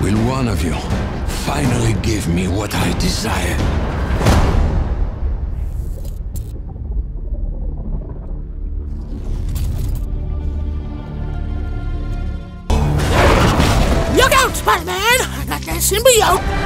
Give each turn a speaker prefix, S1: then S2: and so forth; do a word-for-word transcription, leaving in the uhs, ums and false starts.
S1: Will one of you finally give me what I desire?
S2: Look out, Spider-Man! I got that symbiote!